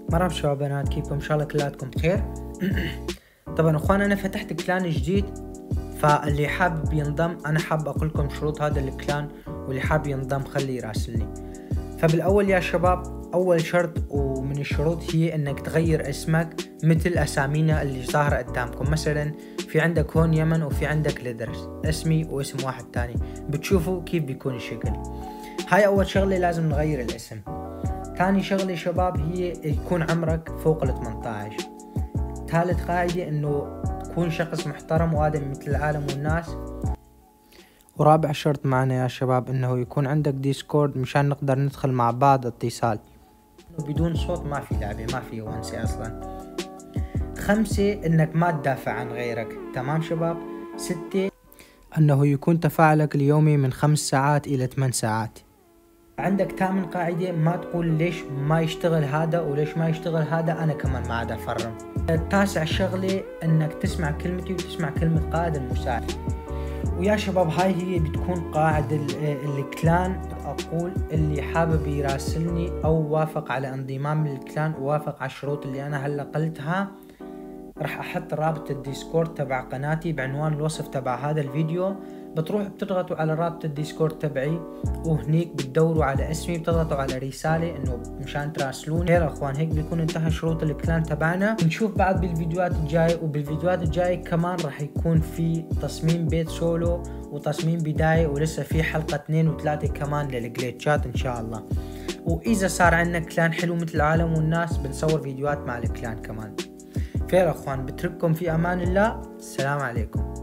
مرحبا شباب بنات، كيفكم؟ ان شاء الله كلاتكم بخير. طبعا اخوان، انا فتحت كلان جديد، فاللي حاب ينضم انا حاب اقول لكم شروط هذا الكلان، واللي حاب ينضم خليه يراسلني. فبالاول يا شباب، اول شرط ومن الشروط هي انك تغير اسمك مثل اسامينا اللي ظاهرة قدامكم. مثلا في عندك هون يمن وفي عندك لدرس، اسمي واسم واحد تاني، بتشوفوا كيف بيكون الشكل. هاي اول شغلة، لازم نغير الاسم. ثاني شغلة شباب هي يكون عمرك فوق ال 18. ثالث قاعدة انه تكون شخص محترم وآدم مثل العالم والناس. ورابع شرط معنا يا شباب انه يكون عندك ديسكورد مشان نقدر ندخل مع بعض اتصال. بدون صوت ما في لعبة، ما في ونسة اصلا. 5 انك ما تدافع عن غيرك، تمام شباب. 6 انه يكون تفاعلك اليومي من 5 ساعات الى 8 ساعات. عندك 8 قاعدة، ما تقول ليش ما يشتغل هذا وليش ما يشتغل هذا، انا كمان ما عاد افرم. 9 شغلة انك تسمع كلمتي وتسمع كلمة قائد المساعد. ويا شباب هاي هي بتكون قاعدة الكلان. اقول اللي حابب يراسلني او وافق على انضمام للكلان ووافق على الشروط اللي انا هلا قلتها، راح احط رابط الديسكورد تبع قناتي بعنوان الوصف تبع هذا الفيديو. بتروح بتضغطوا على رابط الديسكورد تبعي، وهنيك بتدوروا على اسمي، بتضغطوا على رسالة انه مشان تراسلوني. خير اخوان، هيك بيكون انتهى شروط الكلان تبعنا. نشوف بعد بالفيديوهات الجاي، وبالفيديوهات الجاي كمان راح يكون في تصميم بيت سولو وتصميم بداية، ولسه في حلقة 2 و3 كمان للجليتشات ان شاء الله. واذا صار عندنا كلان حلو مثل العالم والناس بنصور فيديوهات مع الكلان كمان. خير اخوان، بترككم في امان الله. السلام عليكم.